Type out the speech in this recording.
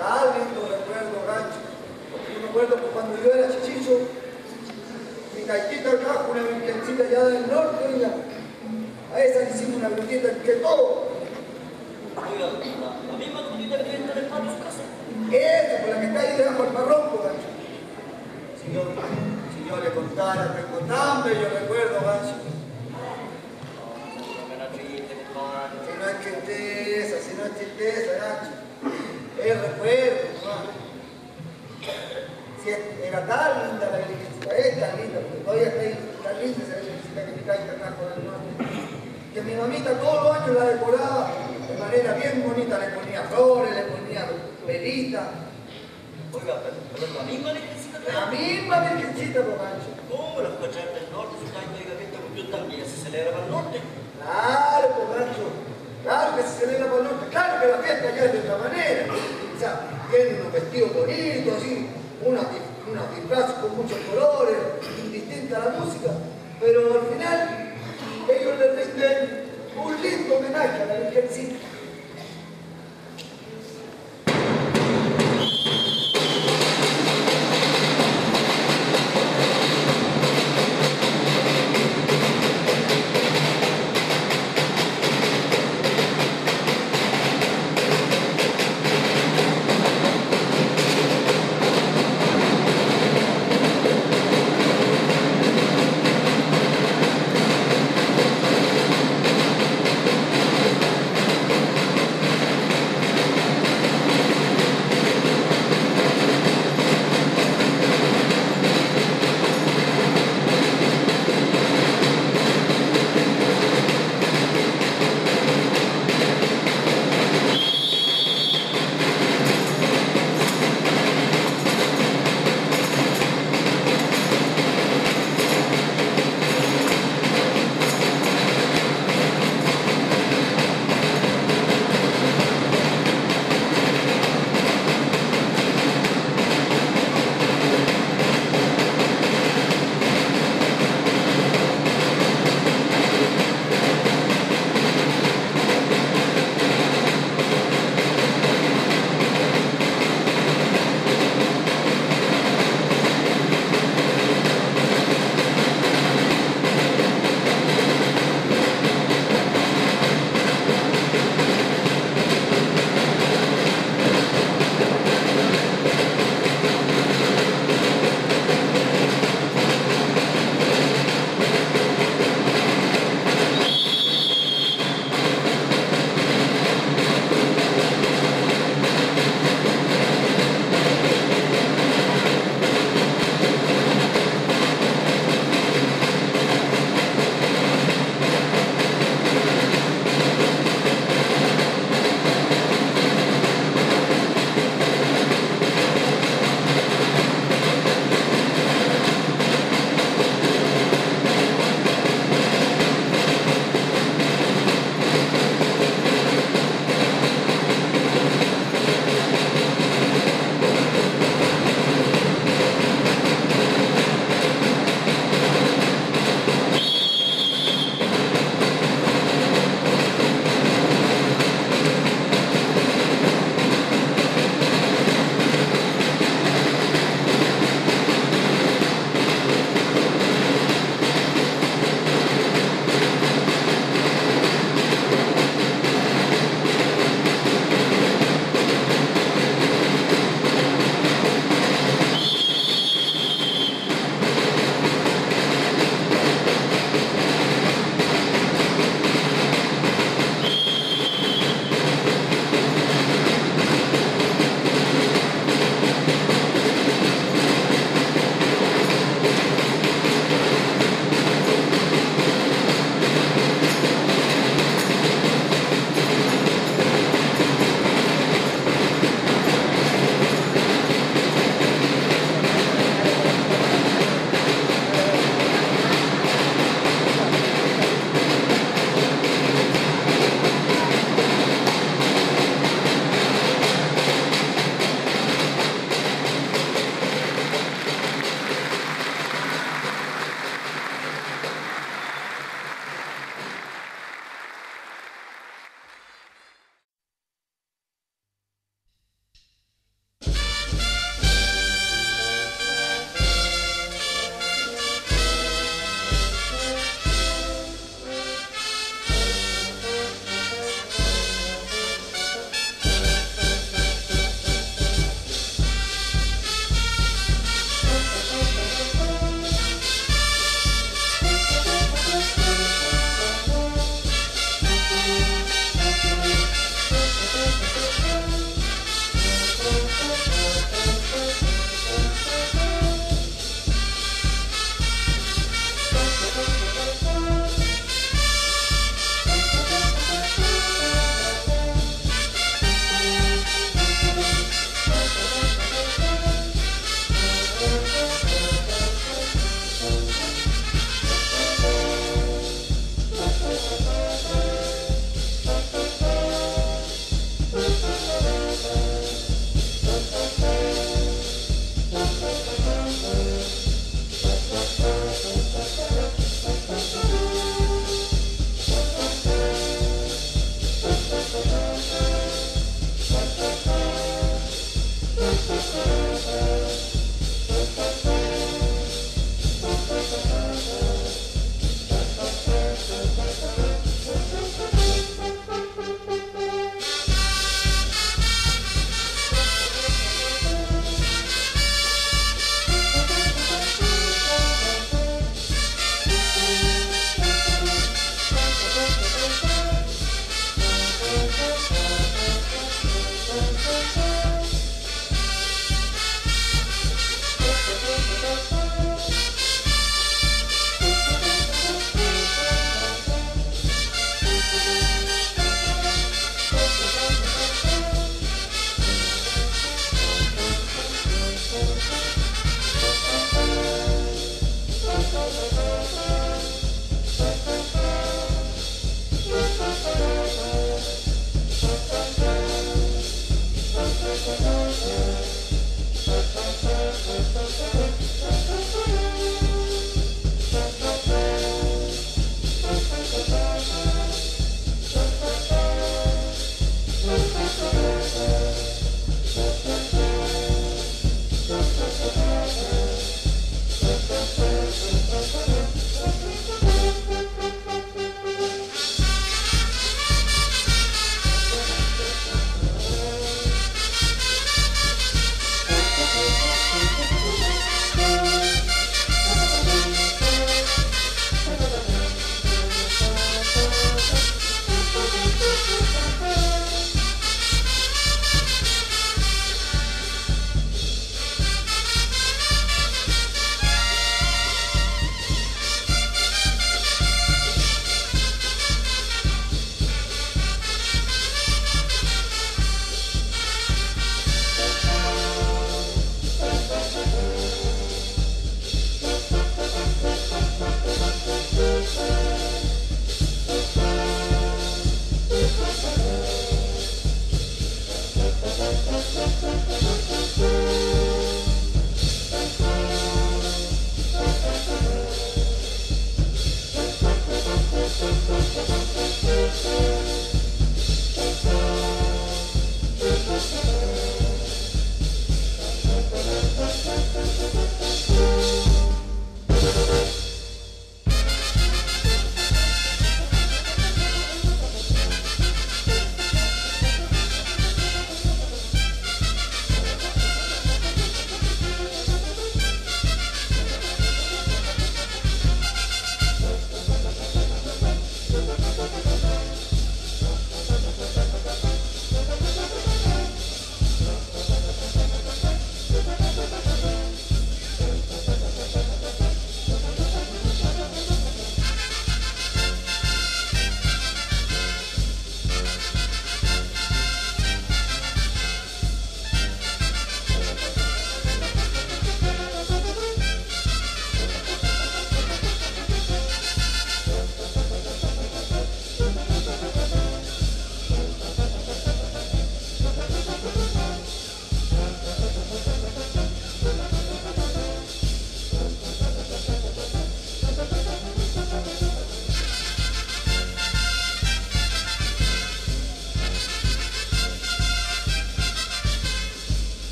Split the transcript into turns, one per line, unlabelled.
Ah, lindo recuerdo, gancho. Yo me acuerdo que cuando yo era chichillo, mi gaitita trajo una virgencita allá del norte, oiga. A esa le hicimos una brujita entre todos.
Oiga, la misma brujita que tiene en el patio de su casa.
Esa, por la que está ahí debajo del parroco, gancho. Si yo le contara, tengo tan bello recuerdo, gancho.
No me la triste, compadre.
Si no es tristeza, gancho. Es recuerdo, hermano. Si era tan linda la virgencita, es tan linda, porque todavía está ahí, tan linda esa virgencita que mi gaita trajo del norte. Que mi mamita todos los años la decoraba de manera bien bonita, le ponía flores, le ponía velitas.
Oiga, pero la misma virgencita
La misma virgencita, por gancho.
¿Cómo las cachar del norte? Si está oiga, que esta cuestión también se celebra para el norte.
Claro, por gancho. Claro que se celebra por el norte. Claro que la fiesta ya es de otra manera. O sea, tienen unos vestidos bonitos, así, unos disfraces con muchos colores, indistinta a la música. Pero al final, ellos le rinden un lindo homenaje a la virgencita.